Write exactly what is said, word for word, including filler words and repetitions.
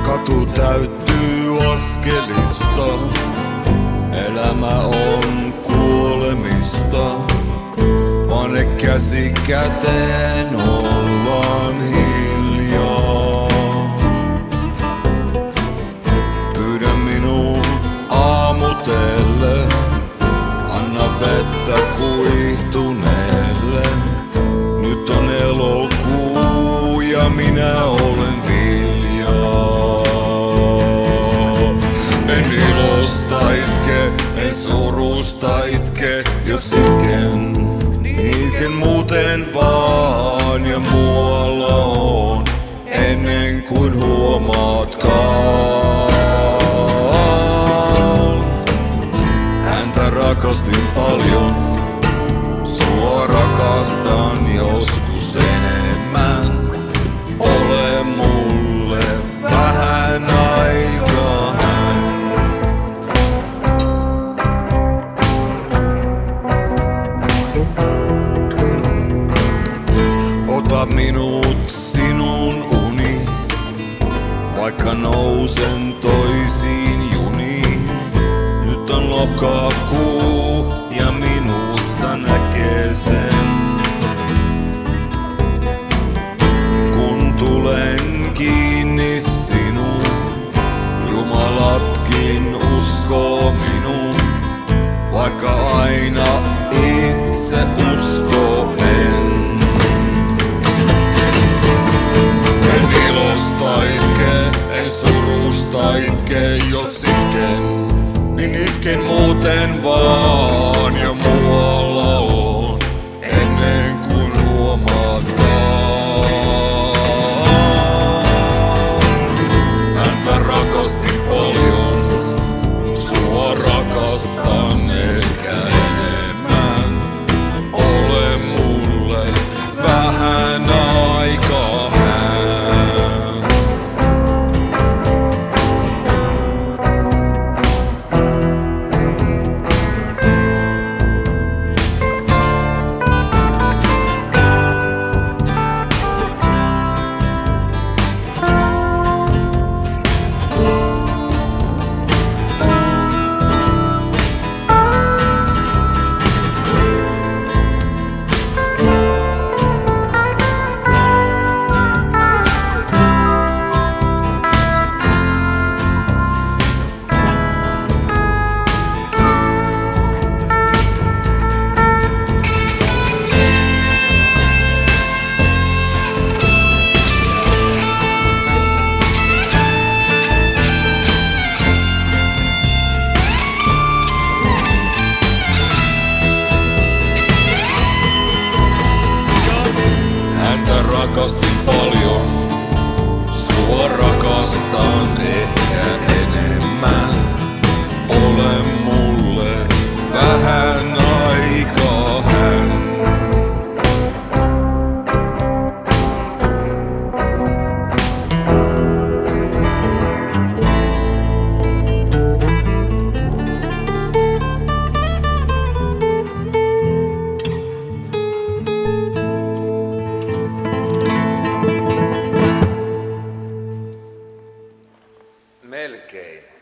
Katu täyttyy askelista, elämä on kuolemista. Pane käsi käteen, ollaan hiljaa. Pyydä minun aamutelle, anna vettä kuihtuneelle. Nyt on elokuu ja minä olen viljaa. En ilosta itke, en surusta itke, jos itken, niin itken muuten vaan. Ja muualla on ennen kuin huomaatkaan. Häntä rakastin paljon, sua rakastan joskus enemmän. Ole mulle vähän aikaa hän. Ota minut sinun uni, vaikka nousen toisiin juniin. Nyt on lokakuu ja minusta näkee sen. Kun tulen kiinni sinuun, jumalatkin uskoo minuun. Vaikka aina itse uskoo en. En ilosta itke, en surusta itke, jos itken, niin itken muuten vaan. Ja muualla on ennen kuin huomaatkaan. Häntä rakastin paljon, sua rakastan ehkä enemmän. Ole mulle vähän aikaa hän. Rakastin paljon, sua rakastan ehkä enemmän. Ole mulle vähän aikaa hän. Melkein.